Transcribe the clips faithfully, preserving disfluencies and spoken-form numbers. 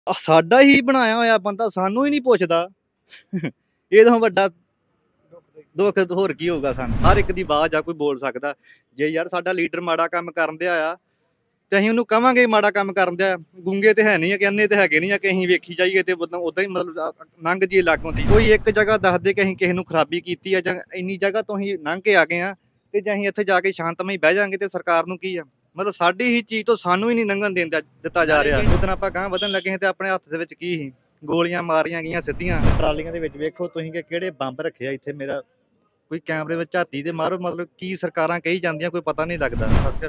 ਆਹ ਸਾਡਾ ਹੀ ਬਣਾਇਆ ਹੋਇਆ ਬੰਦਾ ਸਾਨੂੰ ਹੀ ਨਹੀਂ ਪੁੱਛਦਾ। ਇਹ ਤੋਂ ਵੱਡਾ ਦੁੱਖ ਹੋਰ ਕੀ ਹੋਊਗਾ ਸਾਨੂੰ। ਹਰ ਇੱਕ ਦੀ ਆਵਾਜ਼ ਆ, ਕੋਈ ਬੋਲ ਸਕਦਾ। ਜੇ ਯਾਰ ਸਾਡਾ ਲੀਡਰ ਮਾੜਾ ਕੰਮ ਕਰਨ ਦਿਆ ਆ ਤੇ ਅਸੀਂ ਉਹਨੂੰ ਕਵਾਂਗੇ ਮਾੜਾ ਕੰਮ ਕਰਨ ਦਿਆ। ਗੂੰਗੇ ਤੇ ਹੈ ਨਹੀਂ ਆ ਕਿ ਅੰਨੇ ਤੇ ਹੈਗੇ ਨਹੀਂ ਆ ਕਿ ਅਸੀਂ ਵੇਖੀ ਜਾਈਏ ਤੇ ਉਦਾਂ ਉਦਾਂ ਹੀ ਮਤਲਬ ਲੰਘ ਜੀਏ ਲਾਗੋਂ ਦੀ। ਕੋਈ ਇੱਕ ਜਗ੍ਹਾ ਦੱਸ ਦੇ ਕਿ ਅਸੀਂ ਕਿਸੇ ਨੂੰ ਖਰਾਬੀ ਕੀਤੀ ਆ ਜਾਂ ਇੰਨੀ ਜਗ੍ਹਾ ਤੋਂ ਅਸੀਂ ਲੰਘ ਕੇ ਆ ਗਏ ਆ ਤੇ ਜੇ ਅਸੀਂ ਇੱਥੇ ਜਾ ਕੇ ਸ਼ਾਂਤਮਈ ਬਹਿ ਜਾਾਂਗੇ ਤੇ ਸਰਕਾਰ ਨੂੰ ਕੀ ਆ। ਮਤਲਬ ਸਾਡੀ ਹੀ ਚੀਜ਼ ਤੋਂ ਸਾਨੂੰ ਹੀ ਨਹੀਂ ਲੰਘਣ ਦਿੰਦਾ ਦਿੱਤਾ ਜਾ ਰਿਹਾ। ਉਦੋਂ ਆਪਾਂ ਗਾਂਹ ਵਧਣ ਲੱਗੇ ਤੇ ਆਪਣੇ ਹੱਥ ਦੇ ਵਿੱਚ ਕੀ ਸੀ, ਗੋਲੀਆਂ ਮਾਰੀਆਂ ਗਈਆਂ ਸਿੱਧੀਆਂ। ਟਰਾਲੀਆਂ ਦੇ ਵਿੱਚ ਵੇਖੋ ਤੁਸੀਂ ਕਿ ਕਿਹੜੇ ਬੰਬ ਰੱਖੇ ਆ ਇੱਥੇ। ਮੇਰਾ ਕੋਈ ਕੈਮਰੇ ਵਿੱਚ ਝਾਤੀ ਤੇ ਮਾਰੋ, ਮਤਲਬ ਕੀ ਸਰਕਾਰਾਂ ਕਹੀ ਜਾਂਦੀਆਂ ਕੋਈ ਪਤਾ ਨਹੀਂ ਲੱਗਦਾ।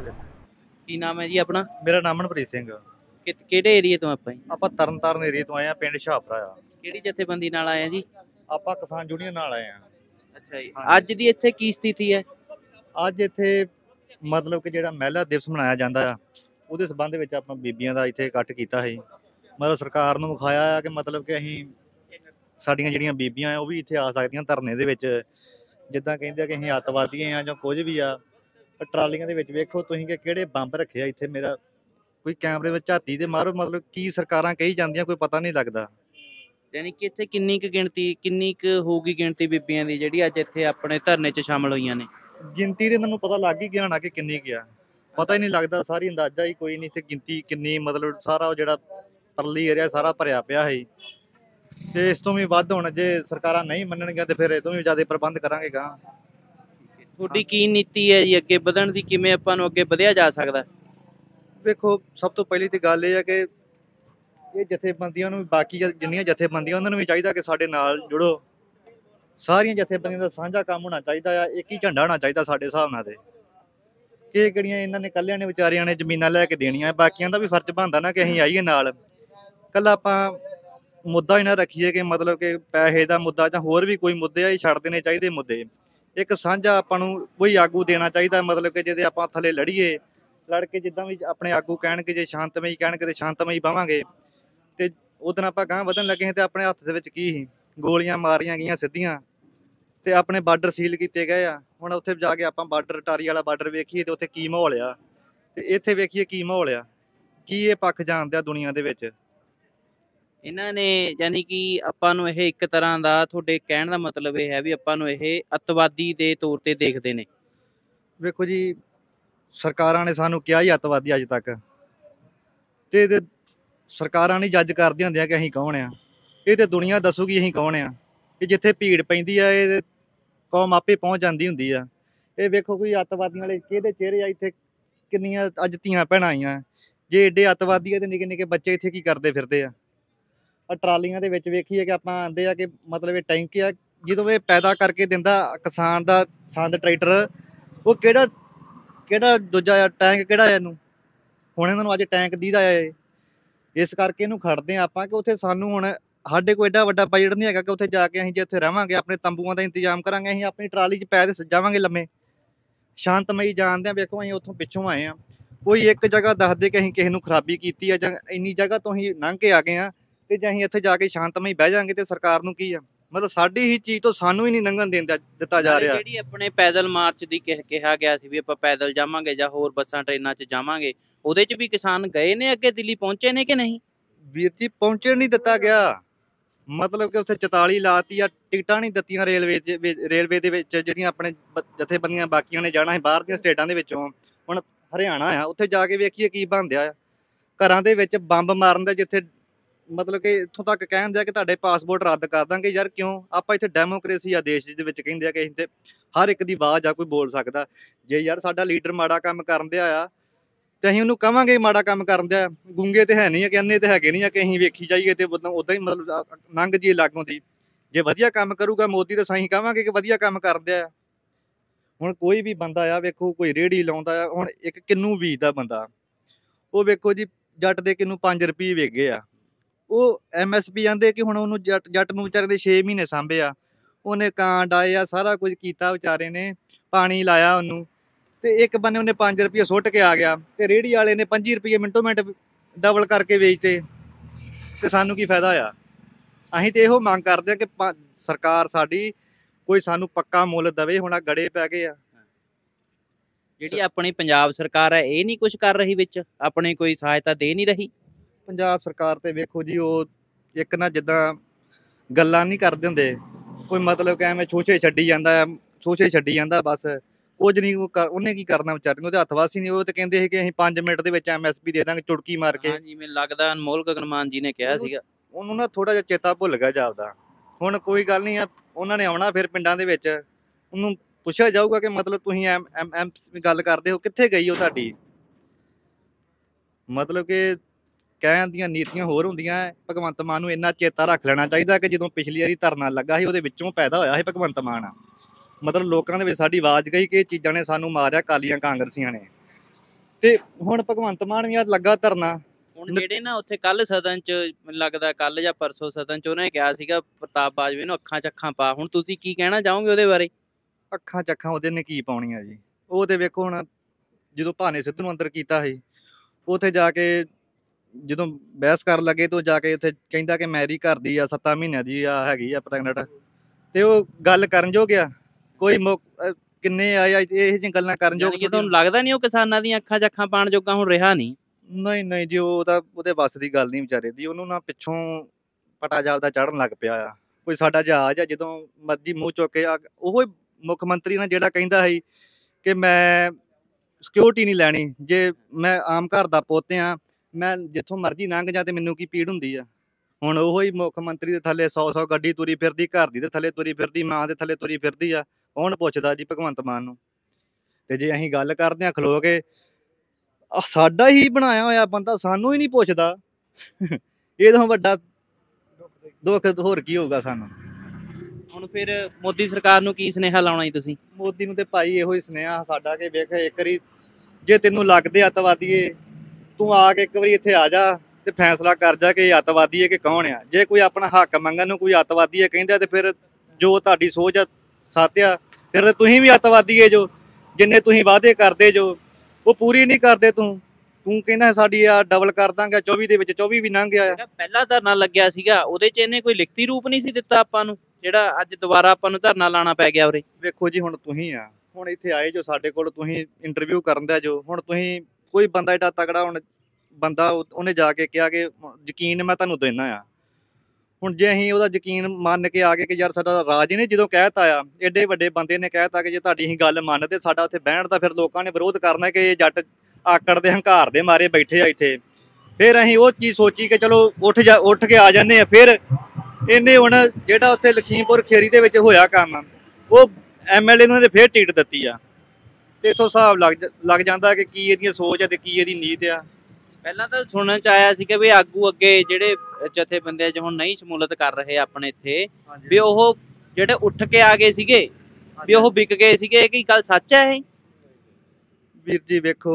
ਕੀ ਨਾਮ ਹੈ ਜੀ ਆਪਣਾ? ਮੇਰਾ ਨਾਮ ਮਨਪ੍ਰੀਤ ਸਿੰਘ। ਕਿ ਕਿਹੜੇ ਏਰੀਏ ਤੋਂ ਆਪਾਂ ਜੀ? ਆਪਾਂ ਤਰਨ ਤਾਰਨ ਏਰੀਏ ਤੋਂ ਆਏ ਆ, ਪਿੰਡ ਸ਼ਾਹਪੁਰਾ ਆ। ਕਿਹੜੀ ਜਥੇਬੰਦੀ ਨਾਲ ਆਏ ਆ ਜੀ? ਆਪਾਂ ਕਿਸਾਨ ਯੂਨੀਅਨ ਨਾਲ ਆਏ ਆ। ਅੱਛਾ ਜੀ, ਅੱਜ ਦੀ ਇੱਥੇ ਕੀ ਸਥਿਤੀ ਹੈ? ਅੱਜ ਇੱਥੇ ਮਤਲਬ ਕਿ ਜਿਹੜਾ ਮਹਿਲਾ ਦਿਵਸ ਮਨਾਇਆ ਜਾਂਦਾ ਆ, ਉਹਦੇ ਸੰਬੰਧ ਵਿੱਚ ਆਪਾਂ ਬੀਬੀਆਂ ਦਾ ਇੱਥੇ ਇਕੱਠ ਕੀਤਾ ਸੀ। ਮਤਲਬ ਸਰਕਾਰ ਨੂੰ ਵਿਖਾਇਆ ਆ ਕਿ ਮਤਲਬ ਕਿ ਅਸੀਂ ਸਾਡੀਆਂ ਜਿਹੜੀਆਂ ਬੀਬੀਆਂ ਆ ਉਹ ਵੀ ਇੱਥੇ ਆ ਸਕਦੀਆਂ ਧਰਨੇ ਦੇ ਵਿੱਚ। ਜਿੱਦਾਂ ਕਹਿੰਦੇ ਆ ਕਿ ਅਸੀਂ ਅੱਤਵਾਦੀ ਆ ਜਾਂ ਕੁਝ ਵੀ ਆ। ਟਰਾਲੀਆਂ ਦੇ ਵਿੱਚ ਵੇਖੋ ਤੁਸੀਂ ਕਿ ਕਿਹੜੇ ਬੰਬ ਰੱਖੇ ਆ ਇੱਥੇ। ਮੇਰਾ ਕੋਈ ਕੈਮਰੇ ਵਿੱਚ ਝਾਤੀ ਤੇ ਮਾਰੋ, ਮਤਲਬ ਕੀ ਸਰਕਾਰਾਂ ਕਹੀ ਜਾਂਦੀਆਂ ਕੋਈ ਪਤਾ ਨਹੀਂ ਲੱਗਦਾ। ਯਾਨੀ ਕਿ ਇੱਥੇ ਕਿੰਨੀ ਕੁ ਗਿਣਤੀ ਕਿੰਨੀ ਕੁ ਹੋਊਗੀ ਗਿਣਤੀ ਬੀਬੀਆਂ ਦੀ ਜਿਹੜੀ ਅੱਜ ਇੱਥੇ ਆਪਣੇ ਧਰਨੇ 'ਚ ਸ਼ਾਮਲ ਹੋਈਆਂ ਨੇ? ਗਿਣਤੀ ਤੇ ਮੈਨੂੰ ਪਤਾ ਲੱਗ ਹੀ ਗਿਆ ਹੋਣਾ ਕਿ ਕਿੰਨੀ ਗਿਆ, ਪਤਾ ਹੀ ਨਹੀਂ ਲੱਗਦਾ। ਸਾਰੀ ਅੰਦਾਜ਼ਾ ਹੀ ਕੋਈ ਨਹੀਂ ਇੱਥੇ ਗਿਣਤੀ ਕਿੰਨੀ। ਮਤਲਬ ਸਾਰਾ ਉਹ ਜਿਹੜਾ ਪਰਲੀ ਏਰੀਆ ਸਾਰਾ ਭਰਿਆ ਪਿਆ ਹੈ ਤੇ ਇਸ ਤੋਂ ਵੀ ਵੱਧ ਹੁਣ ਜੇ ਸਰਕਾਰਾਂ ਨਹੀਂ ਮੰਨਣਗੀਆਂ ਤੇ ਫਿਰ ਇਹ ਤੋਂ ਵੀ ਜ਼ਿਆਦਾ ਪ੍ਰਬੰਧ ਕਰਾਂਗੇ ਗਾ। ਤੁਹਾਡੀ ਕੀ ਨੀਤੀ ਹੈ ਜੀ ਅੱਗੇ ਵਧਣ ਦੀ? ਕਿਵੇਂ ਆਪਾਂ ਨੂੰ ਅੱਗੇ ਵਧਿਆ ਜਾ ਸਕਦਾ? ਵੇਖੋ ਸਭ ਤੋਂ ਪਹਿਲੀ ਤੇ ਗੱਲ ਇਹ ਹੈ ਕਿ ਇਹ ਜਥੇਬੰਦੀਆਂ ਨੂੰ, ਬਾਕੀ ਜਿੰਨੀਆਂ ਜਥੇਬੰਦੀਆਂ ਉਹਨਾਂ ਨੂੰ ਵੀ ਚਾਹੀਦਾ ਕਿ ਸਾਡੇ ਨਾਲ ਜੁੜੋ। ਸਾਰੀਆਂ ਜਥੇਬੰਦੀਆਂ ਦਾ ਸਾਂਝਾ ਕੰਮ ਹੋਣਾ ਚਾਹੀਦਾ ਆ, ਇੱਕ ਹੀ ਝੰਡਾ ਹੋਣਾ ਚਾਹੀਦਾ ਸਾਡੇ ਹਿਸਾਬ ਨਾਲ। ਤੇ ਕਿ ਕਿਹੜੀਆਂ ਇਹਨਾਂ ਨੇ ਇਕੱਲਿਆਂ ਨੇ ਵਿਚਾਰਿਆਂ ਨੇ ਜ਼ਮੀਨਾਂ ਲੈ ਕੇ ਦੇਣੀਆਂ, ਬਾਕੀਆਂ ਦਾ ਵੀ ਫਰਜ਼ ਬਣਦਾ ਨਾ ਕਿ ਅਸੀਂ ਆਈਏ ਨਾਲ। ਇਕੱਲਾ ਆਪਾਂ ਮੁੱਦਾ ਹੀ ਨਾ ਰੱਖੀਏ ਕਿ ਮਤਲਬ ਕਿ ਪੈਸੇ ਦਾ ਮੁੱਦਾ ਜਾਂ ਹੋਰ ਵੀ ਕੋਈ ਮੁੱਦੇ ਆ, ਹੀ ਛੱਡ ਦੇਣੇ ਚਾਹੀਦੇ ਮੁੱਦੇ। ਇੱਕ ਸਾਂਝਾ ਆਪਾਂ ਨੂੰ ਕੋਈ ਆਗੂ ਦੇਣਾ ਚਾਹੀਦਾ, ਮਤਲਬ ਕਿ ਜਿਹਦੇ ਆਪਾਂ ਥੱਲੇ ਲੜੀਏ, ਲੜ ਕੇ ਜਿੱਦਾਂ ਵੀ ਆਪਣੇ ਆਗੂ ਕਹਿਣਗੇ, ਜੇ ਸ਼ਾਂਤਮਈ ਕਹਿਣਗੇ ਤੇ ਸ਼ਾਂਤਮਈ ਬਵਾਂਗੇ। ਤੇ ਉਦੋਂ ਆਪਾਂ ਗਾਂਹ ਵਧਣ ਲੱਗੇ ਤੇ ਆਪਣੇ ਹੱਥ ਦੇ ਵਿੱਚ ਕੀ ਸੀ, ਗੋਲੀਆਂ ਮਾਰੀਆਂ ਗਈਆਂ ਸਿੱਧੀਆਂ ਤੇ ਆਪਣੇ ਬਾਰਡਰ ਸੀਲ ਕੀਤੇ ਗਏ ਆ। ਹੁਣ ਉੱਥੇ ਜਾ ਕੇ ਆਪਾਂ ਬਾਰਡਰ, ਟਾਰੀ ਵਾਲਾ ਬਾਰਡਰ ਵੇਖੀਏ ਤੇ ਉੱਥੇ ਕੀ ਮਾਹੌਲ ਆ ਤੇ ਇੱਥੇ ਵੇਖੀਏ ਕੀ ਮਾਹੌਲ ਆ। ਕੀ ਇਹ ਪੱਖ ਜਾਣਦੇ ਆ ਦੁਨੀਆ ਦੇ ਵਿੱਚ? ਇਹਨਾਂ ਨੇ ਯਾਨੀ ਕਿ ਆਪਾਂ ਨੂੰ ਇਹ ਇੱਕ ਤਰ੍ਹਾਂ ਦਾ, ਤੁਹਾਡੇ ਕਹਿਣ ਦਾ ਮਤਲਬ ਇਹ ਹੈ ਵੀ ਆਪਾਂ ਨੂੰ ਇਹ ਅੱਤਵਾਦੀ ਦੇ ਤੌਰ ਤੇ ਦੇਖਦੇ ਨੇ? ਵੇਖੋ ਜੀ, ਸਰਕਾਰਾਂ ਨੇ ਸਾਨੂੰ ਕਿਹਾ ਹੀ ਅੱਤਵਾਦੀ ਅੱਜ ਤੱਕ, ਤੇ ਇਹਦੇ ਸਰਕਾਰਾਂ ਨਹੀਂ ਜੱਜ ਕਰਦੀਆਂ ਹੁੰਦੀਆਂ ਕਿ ਅਸੀਂ ਕੌਣ ਆ। ਇਹ ਤੇ ਦੁਨੀਆ ਦੱਸੂਗੀ ਅਸੀਂ ਕੌਣ ਆ। ਕਿ ਜਿੱਥੇ ਭੀੜ ਪੈਂਦੀ ਆ ਇਹ ਕੌਮ ਆਪੇ ਪਹੁੰਚ ਜਾਂਦੀ ਹੁੰਦੀ ਆ। ਇਹ ਵੇਖੋ ਕੋਈ ਅੱਤਵਾਦੀਆਂ ਵਾਲੇ ਕਿਹਦੇ ਚਿਹਰੇ ਆ ਇੱਥੇ, ਕਿੰਨੀਆਂ ਅੱਜ ਧੀਆਂ ਭੈਣਾਂ ਆਈਆਂ। ਜੇ ਏਡੇ ਅੱਤਵਾਦੀ ਆ ਤੇ ਨਿੱਕੇ ਨਿੱਕੇ ਬੱਚੇ ਇੱਥੇ ਕੀ ਕਰਦੇ ਫਿਰਦੇ ਆ। ਆ ਟਰਾਲੀਆਂ ਦੇ ਵਿੱਚ ਵੇਖੀਏ ਕਿ ਆਪਾਂ ਆਂਦੇ ਆ ਕਿ ਮਤਲਬ ਇਹ ਟੈਂਕ ਆ, ਜਦੋਂ ਇਹ ਪੈਦਾ ਕਰਕੇ ਦਿੰਦਾ ਕਿਸਾਨ ਦਾ ਸੰਦ ਟਰੈਕਟਰ, ਉਹ ਕਿਹੜਾ ਕਿਹੜਾ ਦੂਜਾ ਟੈਂਕ ਕਿਹੜਾ ਆ ਇਹਨੂੰ। ਹੁਣ ਇਹਨਾਂ ਨੂੰ ਅੱਜ ਟੈਂਕ ਦੀਦਾ ਹੈ, ਇਸ ਕਰਕੇ ਇਹਨੂੰ ਖੜਦੇ ਆ ਆਪਾਂ ਕਿ ਉੱਥੇ ਸਾਨੂੰ ਹੁਣ ਸਾਡੇ ਕੋਲ ਐਡਾ ਵੱਡਾ ਬਜਟ ਨਹੀਂ ਹੈਗਾ ਕਿ ਉੱਥੇ ਜਾ ਕੇ ਅਸੀਂ ਜੇ ਉੱਥੇ ਰਵਾਂਗੇ ਆਪਣੇ ਤੰਬੂਆਂ ਦਾ ਇੰਤਜ਼ਾਮ ਕਰਾਂਗੇ। ਅਸੀਂ ਆਪਣੀ ਟਰਾਲੀ 'ਚ ਪੈ ਤੇ ਜਾਵਾਂਗੇ ਲੰਮੇ, ਸ਼ਾਂਤਮਈ ਜਾਣਦੇ ਆ। ਵੇਖੋ ਅਸੀਂ ਉੱਥੋਂ ਪਿੱਛੋਂ ਆਏ ਆ, ਕੋਈ ਇੱਕ ਜਗ੍ਹਾ ਦੱਸ ਦੇ ਕਿ ਅਸੀਂ ਕਿਸੇ ਨੂੰ ਖਰਾਬੀ ਕੀਤੀ ਆ ਜਾਂ ਇੰਨੀ ਜਗ੍ਹਾ ਤੋਂ ਅਸੀਂ ਲੰਘ ਕੇ ਆ ਗਏ ਆ ਤੇ ਜੇ ਅਸੀਂ ਇੱਥੇ ਜਾ ਕੇ ਸ਼ਾਂਤਮਈ ਬਹਿ ਜਾਾਂਗੇ ਤੇ ਸਰਕਾਰ ਨੂੰ ਕੀ ਆ। ਮਤਲਬ ਸਾਡੀ ਹੀ ਚੀਜ਼ ਤੋਂ ਸਾਨੂੰ ਹੀ ਨਹੀਂ ਲੰਘਣ ਦਿੰਦਾ ਦਿੱਤਾ ਜਾ ਰਿਹਾ। ਜਿਹੜੀ ਆਪਣੇ ਪੈਦਲ ਮਾਰਚ ਦੀ ਕਿਹਾ ਗਿਆ ਸੀ ਵੀ ਆਪਾਂ ਪੈਦਲ ਜਾਵਾਂਗੇ ਜਾਂ ਹੋਰ ਬੱਸਾਂ ਟ੍ਰੇਨਾਂ 'ਚ ਜਾਵਾਂਗੇ, ਉਹਦੇ 'ਚ ਵੀ ਕਿਸਾਨ ਗਏ ਨੇ ਅੱਗੇ, ਦਿੱਲੀ ਪਹੁੰਚੇ ਨੇ ਕਿ ਨਹੀਂ? ਵੀਰ ਜੀ ਪਹੁੰਚਣ ਨਹੀਂ ਦਿੱਤਾ ਗਿਆ। ਮਤਲਬ ਕਿ ਉੱਥੇ ਚੁਤਾਲੀ ਲਾਤੀ ਆ, ਟਿਕਟਾਂ ਨਹੀਂ ਦਿੱਤੀਆਂ ਰੇਲਵੇ ਰੇਲਵੇ ਦੇ ਵਿੱਚ। ਜਿਹੜੀਆਂ ਆਪਣੇ ਜਥੇਬੰਦੀਆਂ ਬਾਕੀਆਂ ਨੇ ਜਾਣਾ ਸੀ ਬਾਹਰ ਦੀਆਂ ਸਟੇਟਾਂ ਦੇ ਵਿੱਚੋਂ, ਹੁਣ ਹਰਿਆਣਾ ਆ, ਉੱਥੇ ਜਾ ਕੇ ਵੇਖੀਏ ਕੀ ਬਣਦਿਆ ਆ। ਘਰਾਂ ਦੇ ਵਿੱਚ ਬੰਬ ਮਾਰਨ ਦਾ, ਜਿੱਥੇ ਮਤਲਬ ਕਿ ਇੱਥੋਂ ਤੱਕ ਕਹਿਣ ਦਿਆ ਕਿ ਤੁਹਾਡੇ ਪਾਸਪੋਰਟ ਰੱਦ ਕਰ ਦਾਂਗੇ। ਯਾਰ ਕਿਉਂ? ਆਪਾਂ ਇੱਥੇ ਡੈਮੋਕ੍ਰੇਸੀ ਆ ਦੇਸ਼ ਦੇ ਵਿੱਚ, ਕਹਿੰਦੇ ਆ ਕਿ ਅਸੀਂ ਤੇ ਹਰ ਇੱਕ ਦੀ ਆਵਾਜ਼ ਆ, ਕੋਈ ਬੋਲ ਸਕਦਾ। ਜੇ ਯਾਰ ਸਾਡਾ ਲੀਡਰ ਮਾੜਾ ਕੰਮ ਕਰਨ ਦਿਆ ਆ ਤੇ ਅਸੀਂ ਉਹਨੂੰ ਕਵਾਂਗੇ ਮਾੜਾ ਕੰਮ ਕਰਨ ਦਿਆ। ਗੂੰਗੇ ਤੇ ਹੈ ਨਹੀਂ ਆ ਕਿ ਅੰਨੇ ਤੇ ਹੈਗੇ ਨਹੀਂ ਆ ਕਿ ਅਸੀਂ ਵੇਖੀ ਜਾਈਏ ਤੇ ਉਦਾਂ ਉਦਾਂ ਹੀ ਮਤਲਬ ਲੰਘ ਜੀਏ ਲਾਗੋਂ ਦੀ। ਜੇ ਵਧੀਆ ਕੰਮ ਕਰੂਗਾ ਮੋਦੀ ਤਾਂ ਅਸੀਂ ਕਵਾਂਗੇ ਕਿ ਵਧੀਆ ਕੰਮ ਕਰਦੇ ਆ। ਹੁਣ ਕੋਈ ਵੀ ਬੰਦਾ ਆ, ਵੇਖੋ ਕੋਈ ਰੇਹੜੀ ਲਾਉਂਦਾ ਆ, ਹੁਣ ਇੱਕ ਕਿੰਨੂ ਬੀਜਦਾ ਬੰਦਾ, ਉਹ ਵੇਖੋ ਜੀ ਜੱਟ ਦੇ ਕਿੰਨੂ ਪੰਜ ਰੁਪਏ ਵਿਕ ਗਏ ਆ। ਉਹ ਐਮ ਐਸ ਪੀ ਆਂਦੇ ਕਿ ਹੁਣ ਉਹਨੂੰ ਜੱਟ ਜੱਟ ਨੂੰ ਵਿਚਾਰੇ ਦੇ ਛੇ ਮਹੀਨੇ ਸਾਂਭੇ ਆ, ਉਹਨੇ ਕਾਂ ਡਾਏ ਆ, ਸਾਰਾ ਕੁਝ ਕੀਤਾ ਵਿਚਾਰੇ ਨੇ, ਪਾਣੀ ਲਾਇਆ ਉਹਨੂੰ, ਤੇ ਇੱਕ ਬੰਨੇ ਉਹਨੇ ਪੰਜ ਰੁਪਏ ਸੁੱਟ ਕੇ ਆ ਗਿਆ ਤੇ ਰੇਹੜੀ ਵਾਲੇ ਨੇ ਪੰਜੀ ਰੁਪਏ ਮਿੰਟੋ ਮਿੰਟ ਡਬਲ ਕਰਕੇ ਵੇਚਤੇ। ਤੇ ਸਾਨੂੰ ਕੀ ਫਾਇਦਾ ਆ? ਅਸੀਂ ਤੇ ਇਹੋ ਮੰਗ ਕਰਦੇ ਆ ਕਿ ਸਰਕਾਰ ਸਾਡੀ ਕੋਈ ਸਾਨੂੰ ਪੱਕਾ ਮੁੱਲ ਦੇਵੇ। ਹੁਣ ਆ ਗੜੇ ਪੈ ਗਏ ਆ। ਜਿਹੜੀ ਆਪਣੀ ਪੰਜਾਬ ਸਰਕਾਰ ਹੈ ਇਹ ਨਹੀਂ ਕੁਝ ਕਰ ਰਹੀ ਵਿੱਚ, ਆਪਣੇ ਕੋਈ ਸਹਾਇਤਾ ਦੇ ਨਹੀਂ ਰਹੀ? ਪੰਜਾਬ ਸਰਕਾਰ ਤੇ ਵੇਖੋ ਜੀ, ਉਹ ਇੱਕ ਨਾ ਜਿੱਦਾਂ ਗੱਲਾਂ ਨਹੀਂ ਕਰਦੇ ਹੁੰਦੇ, ਕੋਈ ਮਤਲਬ ਕਿ ਐਵੇਂ ਛੋਛੇ ਛੱਡੀ ਜਾਂਦਾ ਆ, ਛੋਛੇ ਛੱਡੀ ਜਾਂਦਾ ਬਸ। ਕੁਝ ਨਹੀਂ ਉਹ ਕਰ ਉਹਨੇ ਕੀ ਕਰਨਾ ਵਿਚਾਰੇ ਨੂੰ, ਉਹਦੇ ਹੱਥ ਵਾਸੀ ਨਹੀਂ। ਉਹ ਤੇ ਕਹਿੰਦੇ ਸੀ ਕਿ ਅਸੀਂ ਪੰਜ ਮਿੰਟ ਦੇ ਵਿੱਚ ਐਮਐਸਪੀ ਦੇ ਦਾਂਗੇ ਚੁਟਕੀ ਮਾਰ ਕੇ। ਹਾਂਜੀ, ਮੈਨੂੰ ਲੱਗਦਾ ਅਨਮੋਲ ਗਗਨ ਮਾਨ ਜੀ ਨੇ ਕਿਹਾ ਉਹਨੂੰ ਸੀਗਾ। ਉਹਨੂੰ ਨਾ ਥੋੜਾ ਜਿਹਾ ਚੇਤਾ ਭੁੱਲ ਗਿਆ ਜਾਪਦਾ। ਹੁਣ ਕੋਈ ਗੱਲ ਨਹੀਂ ਆ, ਉਹਨਾਂ ਨੇ ਆਉਣਾ ਫਿਰ ਪਿੰਡਾਂ ਦੇ ਵਿੱਚ, ਉਹਨੂੰ ਪੁੱਛਿਆ ਜਾਊਗਾ ਕਿ ਮਤਲਬ ਤੁਸੀਂ ਐਮ ਐਮ ਐਮ ਗੱਲ ਕਰਦੇ ਹੋ, ਕਿੱਥੇ ਗਈ ਉਹ ਤੁਹਾਡੀ? ਮਤਲਬ ਕਿ ਕਹਿਣ ਦੀਆਂ ਨੀਤੀਆਂ ਹੋਰ ਹੁੰਦੀਆਂ ਹੈ। ਭਗਵੰਤ ਮਾਨ ਨੂੰ ਇੰਨਾ ਚੇਤਾ ਰੱਖ ਲੈਣਾ ਚਾਹੀਦਾ ਕਿ ਜਦੋਂ ਪਿਛਲੀ ਵਾਰੀ ਧਰਨਾ ਲੱਗਾ ਸੀ, ਉਹਦੇ ਵਿੱਚੋਂ ਪੈਦਾ ਹੋਇਆ ਸੀ ਭਗਵੰਤ ਮਾਨ। ਮਤਲਬ ਲੋਕਾਂ ਦੇ ਵਿੱਚ ਸਾਡੀ ਆਵਾਜ਼ ਗਈ ਕਿ ਇਹ ਚੀਜ਼ਾਂ ਨੇ ਸਾਨੂੰ ਮਾਰਿਆ, ਕਾਲੀਆਂ ਕਾਂਗਰਸੀਆਂ ਨੇ। ਤੇ ਹੁਣ ਭਗਵੰਤ ਮਾਨ ਵੀ ਅੱਜ ਲੱਗਾ ਧਰਨਾ। ਹੁਣ ਜਿਹੜੇ ਨਾ ਉੱਥੇ ਕੱਲ ਸਦਨ ਚ, ਮੈਨੂੰ ਲੱਗਦਾ ਕੱਲ ਜਾਂ ਪਰਸੋਂ ਸਦਨ ਚ ਉਹਨੇ ਕਿਹਾ ਸੀਗਾ ਪ੍ਰਤਾਪ ਬਾਜਵੇ ਨੂੰ ਅੱਖਾਂ ਚ ਅੱਖਾਂ ਪਾ। ਹੁਣ ਤੁਸੀਂ ਕੀ ਕਹਿਣਾ ਚਾਹੋਗੇ ਉਹਦੇ ਬਾਰੇ? ਅੱਖਾਂ ਚੱਖਾਂ ਉਹਦੇ ਨੇ ਕੀ ਪਾਉਣੀਆਂ ਜੀ? ਉਹ ਤੇ ਵੇਖੋ ਹੁਣ, ਜਦੋਂ ਭਾਨੇ ਸਿੱਧੂ ਨੂੰ ਅੰਦਰ ਕੀਤਾ ਸੀ, ਉੱਥੇ ਜਾ ਕੇ ਜਦੋਂ ਬਹਿਸ ਕਰਨ ਲੱਗੇ ਤੇ ਉਹ ਜਾ ਕੇ ਉੱਥੇ ਕਹਿੰਦਾ ਕਿ ਮੈਰੀ ਘਰ ਦੀ ਆ, ਸੱਤਾਂ ਮਹੀਨਿਆਂ ਦੀ ਆ, ਹੈਗੀ ਆ ਪ੍ਰੈਗਨੈਂਟ। ਤੇ ਉਹ ਗੱਲ ਕਰਨ ਜੋ ਗਿਆ ਕੋਈ ਮੁੱਕ- ਅਹ ਕਿੰਨੇ ਆਏ ਇਹ ਜਿਹੀਆਂ ਗੱਲਾਂ ਕਰਨ ਜੋ? ਯਾਨੀ ਕਿ ਤੁਹਾਨੂੰ ਲੱਗਦਾ ਨਹੀਂ ਉਹ ਕਿਸਾਨਾਂ ਦੀਆਂ ਅੱਖਾਂ ਚ ਅੱਖਾਂ ਪਾਣ ਜੋਗਾ ਹੁਣ ਰਿਹਾ ਨਹੀਂ? ਨਹੀਂ ਨਹੀਂ ਜੀ, ਉਹ ਤਾਂ ਉਹਦੇ ਵੱਸ ਦੀ ਗੱਲ ਨਹੀਂ ਵਿਚਾਰੇ ਦੀ। ਉਹਨੂੰ ਨਾ ਪਿੱਛੋਂ ਪਟਾ ਜਾਪਦਾ ਚੜਨ ਲੱਗ ਪਿਆ ਆ। ਕੋਈ ਸਾਡਾ ਜਹਾਜ਼ ਆ, ਜਦੋਂ ਮਰਜੀ ਮੂੰਹ ਚੁੱਕ ਕੇ ਆ, ਉਹ ਮੁੱਖ ਮੰਤਰੀ ਨਾਲ ਜਿਹੜਾ ਕਹਿੰਦਾ ਸੀ ਕਿ ਮੈਂ ਸਿਕਿਉਰਿਟੀ ਨਹੀਂ ਲੈਣੀ, ਜੇ ਮੈਂ ਆਮ ਘਰ ਦਾ ਪੁੱਤ ਆ, ਮੈਂ ਜਿੱਥੋਂ ਮਰਜੀ ਲੰਘ ਜਾ ਤੇ ਮੈਨੂੰ ਕੀ ਪੀੜ ਹੁੰਦੀ ਆ। ਹੁਣ ਉਹੋ ਹੀ ਮੁੱਖ ਮੰਤਰੀ ਦੇ ਥੱਲੇ ਸੌ ਸੌ ਗੱਡੀ ਤੁਰੀ ਫਿਰਦੀ, ਘਰ ਦੀ ਦੇ ਥੱਲੇ ਤੁਰੀ ਫਿਰਦੀ, ਮਾਂ ਦੇ ਥੱਲੇ ਤੁਰੀ ਫਿਰਦੀ ਆ। ਕੌਣ ਪੁੱਛਦਾ ਜੀ ਭਗਵੰਤ ਮਾਨ ਨੂੰ? ਤੇ ਜੇ ਅਸੀਂ ਗੱਲ ਕਰਦੇ ਹਾਂ ਖਲੋ ਕੇ, ਆਹ ਸਾਡਾ ਹੀ ਬਣਾਇਆ ਹੋਇਆ ਬੰਦਾ ਸਾਨੂੰ ਹੀ ਨਹੀਂ ਪੁੱਛਦਾ, ਇਹ ਤਾਂ ਵੱਡਾ ਦੁੱਖ ਹੋਰ ਕੀ ਹੋਊਗਾ ਸਾਨੂੰ। ਹੁਣ ਫਿਰ ਮੋਦੀ ਸਰਕਾਰ ਨੂੰ ਕੀ ਸੁਨੇਹਾ ਲਾਉਣਾ ਜੀ ਤੁਸੀਂ? ਮੋਦੀ ਨੂੰ ਤੇ ਭਾਈ ਇਹੋ ਹੀ ਸੁਨੇਹਾ ਸਾਡਾ ਕਿ ਵੇਖ, ਇੱਕ ਵਾਰੀ ਜੇ ਤੈਨੂੰ ਲੱਗਦੇ ਅੱਤਵਾਦੀ ਏ, ਤੂੰ ਆ ਕੇ ਇੱਕ ਵਾਰੀ ਇੱਥੇ ਆ ਜਾ ਤੇ ਫੈਸਲਾ ਕਰ ਜਾ ਕਿ ਇਹ ਅੱਤਵਾਦੀ ਹੈ ਕਿ ਕੌਣ ਆ। ਜੇ ਕੋਈ ਆਪਣਾ ਹੱਕ ਮੰਗਣ ਨੂੰ ਕੋਈ ਅੱਤਵਾਦੀ ਹੈ ਕਹਿੰਦਾ, ਤੇ ਫਿਰ ਜੋ ਤੁਹਾਡੀ ਸੋਚ ਆ ਸੱਤ ਆ, ਫਿਰ ਤੇ ਤੁਸੀਂ ਵੀ ਅੱਤਵਾਦੀ ਏ। ਜੋ ਜਿੰਨੇ ਤੁਸੀਂ ਵਾਅਦੇ ਕਰਦੇ ਜੋ ਉਹ ਪੂਰੀ ਨਹੀਂ ਕਰਦੇ। ਤੂੰ ਤੂੰ ਕਹਿੰਦਾ ਸਾਡੀ ਆ ਡਬਲ ਕਰ ਦਾਂਗਾ, ਚੌਵੀ ਦੇ ਵਿੱਚ ਚੌਵੀ ਵੀ ਲੰਘ ਗਿਆ ਆ। ਜਿਹੜਾ ਪਹਿਲਾ ਧਰਨਾ ਲੱਗਿਆ ਸੀਗਾ ਉਹਦੇ ਚ ਇਹਨੇ ਕੋਈ ਲਿਖਤੀ ਰੂਪ ਨਹੀਂ ਸੀ ਦਿੱਤਾ ਆਪਾਂ ਨੂੰ, ਜਿਹੜਾ ਅੱਜ ਦੁਬਾਰਾ ਆਪਾਂ ਨੂੰ ਧਰਨਾ ਲਾਣਾ ਪੈ ਗਿਆ ਉਰੇ? ਵੇਖੋ ਜੀ, ਹੁਣ ਤੁਸੀਂ ਆ, ਹੁਣ ਇੱਥੇ ਆਏ ਜੋ ਸਾਡੇ ਕੋਲ, ਤੁਸੀਂ ਇੰਟਰਵਿਊ ਕਰਨ ਦਾ ਜੋ, ਹੁਣ ਤੁਸੀਂ ਕੋਈ ਬੰਦਾ ਏਡਾ ਤਗੜਾ, ਹੁਣ ਬੰਦਾ ਉਹ- ਉਹਨੇ ਜਾ ਕੇ ਕਿਹਾ ਕਿ ਯਕੀਨ ਮੈਂ ਤੁਹਾਨੂੰ ਦੇਣਾ ਆ। ਹੁਣ ਜੇ ਅਸੀਂ ਉਹਦਾ ਯਕੀਨ ਮੰਨ ਕੇ ਆ ਗਏ ਕਿ ਯਾਰ ਸਾਡਾ ਰਾਜ ਨੇ ਜਦੋਂ ਕਹਿਤਾ ਆ, ਏਡੇ ਵੱਡੇ ਬੰਦੇ ਨੇ ਕਹਿਤਾ ਕਿ ਜੇ ਤੁਹਾਡੀ ਅਸੀਂ ਗੱਲ ਮੰਨਦੇ, ਸਾਡਾ ਉੱਥੇ ਬਹਿਣ ਦਾ ਫਿਰ ਲੋਕਾਂ ਨੇ ਵਿਰੋਧ ਕਰਨਾ ਕਿ ਇਹ ਜੱਟ ਆਕੜ ਦੇ ਹੰਕਾਰ ਦੇ ਮਾਰੇ ਬੈਠੇ ਆ ਇੱਥੇ। ਫਿਰ ਅਸੀਂ ਉਹ ਚੀਜ਼ ਸੋਚੀ ਕਿ ਚਲੋ ਉੱਠ ਜਾ ਉੱਠ ਕੇ ਆ ਜਾਂਦੇ ਆ। ਫਿਰ ਇਹਨੇ ਹੁਣ ਜਿਹੜਾ ਉੱਥੇ ਲਖੀਮਪੁਰ ਖੇਰੀ ਦੇ ਵਿੱਚ ਹੋਇਆ ਕੰਮ, ਉਹ ਐਮਐਲਏ ਨੂੰ ਇਹਨੇ ਫਿਰ ਟਿਕਟ ਦਿੱਤੀ ਆ। ਤੇ ਇੱਥੋਂ ਹਿਸਾਬ ਲੱਗ ਜ- ਲੱਗ ਜਾਂਦਾ ਕਿ ਕੀ ਇਹਦੀਆਂ ਸੋਚ ਆ ਤੇ ਕੀ ਇਹਦੀ ਨੀਤ ਆ। ਪਹਿਲਾਂ ਤਾਂ ਸੁਣਨ ਚ ਆਇਆ ਸੀ ਕਿ ਵੀ ਆਗੂ ਅੱਗੇ ਜਿਹੜੇ ਜਥੇਬੰਦੀਆਂ ਚ ਹੁਣ ਨਹੀਂ ਸ਼ਮੂਲਤ ਕਰ ਰਹੇ ਆਪਣੇ ਇੱਥੇ, ਵੀ ਉਹ ਜਿਹੜੇ ਉੱਠ ਕੇ ਆ ਗਏ ਸੀਗੇ ਵੀ ਉਹ ਵਿਕ ਗਏ ਸੀਗੇ। ਕੀ ਗੱਲ ਸੱਚ ਹੈ ਇਹ? ਵੀਰ ਜੀ ਵੇਖੋ,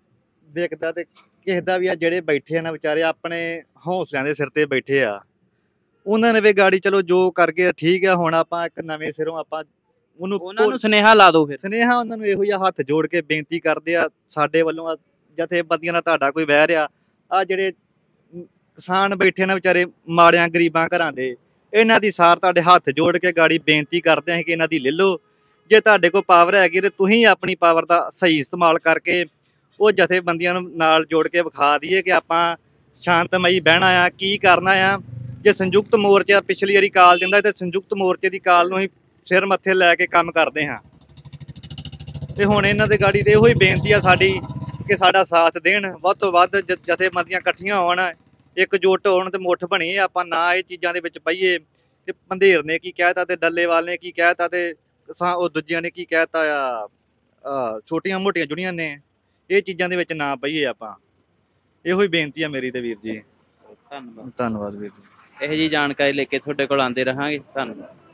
ਵਿਕਦਾ ਤੇ ਕਿਸੇ ਦਾ ਵੀ ਆ, ਜਿਹੜੇ ਬੈਠੇ ਆ ਨਾ ਵਿਚਾਰੇ ਆਪਣੇ ਹੌਸਲਿਆਂ ਦੇ ਸਿਰ ਤੇ ਬੈਠੇ ਆ, ਉਹਨਾਂ ਨੇ ਵੀ ਗਾੜੀ ਚਲੋ ਜੋ ਕਰ ਗਏ ਠੀਕ ਆ। ਹੁਣ ਆਪਾਂ ਇੱਕ ਨਵੇਂ ਸਿਰੋਂ ਆਪਾਂ ਉਹਨੂੰ ਉਹਨਾਂ ਨੂੰ ਸੁਨੇਹਾ ਲਾ ਦਿਓ ਫਿਰ। ਸੁਨੇਹਾ ਉਹਨਾਂ ਨੂੰ ਇਹੋ ਜਿਹਾ ਹੱਥ ਜੋੜ ਕੇ ਬੇਨਤੀ ਕਰਦੇ ਆ ਸਾਡੇ ਵੱਲੋਂ, ਆ ਜਥੇਬੰਦੀਆਂ ਨਾਲ ਤੁਹਾਡਾ ਕੋਈ ਵੈਰ ਆ, ਆ ਜਿਹੜੇ ਕਿਸਾਨ ਬੈਠੇ ਨੇ ਵਿਚਾਰੇ ਮਾੜਿਆਂ ਗਰੀਬਾਂ ਘਰਾਂ ਦੇ, ਇਹਨਾਂ ਦੀ ਸਾਰ ਤੁਹਾਡੇ ਹੱਥ ਜੋੜ ਕੇ ਗਾੜੀ ਬੇਨਤੀ ਕਰਦੇ ਆ ਕਿ ਇਹਨਾਂ ਦੀ ਲੈ ਲਓ। ਜੇ ਤੁਹਾਡੇ ਕੋਲ ਪਾਵਰ ਹੈਗੀ ਤੇ ਤੁਸੀਂ ਆਪਣੀ ਪਾਵਰ ਦਾ ਸਹੀ ਇਸਤੇਮਾਲ ਕਰਕੇ ਉਹ ਜਥੇਬੰਦੀਆਂ ਨੂੰ ਨਾਲ ਜੋੜ ਕੇ ਵਿਖਾ ਦਈਏ ਕਿ ਆਪਾਂ ਸ਼ਾਂਤਮਈ ਬਹਿਣਾ ਆ, ਕੀ ਕਰਨਾ ਆ। ਜੇ ਸੰਯੁਕਤ ਮੋਰਚਾ ਪਿਛਲੀ ਵਾਰੀ ਕਾਲ ਦਿੰਦਾ, ਤੇ ਸੰਯੁਕਤ ਮੋਰਚੇ ਦੀ ਕਾਲ ਨੂੰ ਅਸੀਂ ਸਿਰ ਮੱਥੇ ਲੈ ਕੇ ਕੰਮ ਕਰਦੇ ਹਾਂ। ਤੇ ਹੁਣ ਇਹਨਾਂ ਦੇ ਗਾੜੀ ਤੇ ਇਹੋ ਹੀ ਬੇਨਤੀ ਆ ਸਾਡੀ ਕਿ ਸਾਡਾ ਸਾਥ ਦੇਣ, ਵੱਧ ਤੋਂ ਵੱਧ ਜ- ਜਥੇਬੰਦੀਆਂ ਇਕੱਠੀਆਂ ਹੋਣ, ਇਕਜੁੱਟ ਹੋਣ ਤੇ ਮੁੱਠ ਬਣੀ। ਆਪਾਂ ਨਾ ਇਹ ਚੀਜ਼ਾਂ ਦੇ ਵਿੱਚ ਪਈਏ ਕਿ ਪੰਧੇਰ ਨੇ ਕੀ ਕਹਿਤਾ ਤੇ ਡੱਲੇਵਾਲ ਨੇ ਕੀ ਕਹਿਤਾ ਤੇ ਕਿਸਾਨ ਉਹ ਦੂਜਿਆਂ ਨੇ ਕੀ ਕਹਿਤਾ ਆ, ਆਹ ਛੋਟੀਆਂ ਮੋਟੀਆਂ ਜੁੜੀਆਂ ਨੇ, ਇਹ ਚੀਜ਼ਾਂ ਦੇ ਵਿੱਚ ਨਾ ਪਈਏ ਆਪਾਂ। ਇਹੋ ਹੀ ਬੇਨਤੀ ਆ ਮੇਰੀ ਤੇ ਵੀਰ ਜੀ। ਧੰਨਵਾਦ। ਧੰਨਵਾਦ ਵੀਰ ਜੀ। ਇਹੋ ਜਿਹੀ ਜਾਣਕਾਰੀ ਲੈ ਕੇ ਤੁਹਾਡੇ ਕੋਲ ਆਉਂਦੇ ਰਹਾਂਗੇ। ਧੰਨਵਾਦ।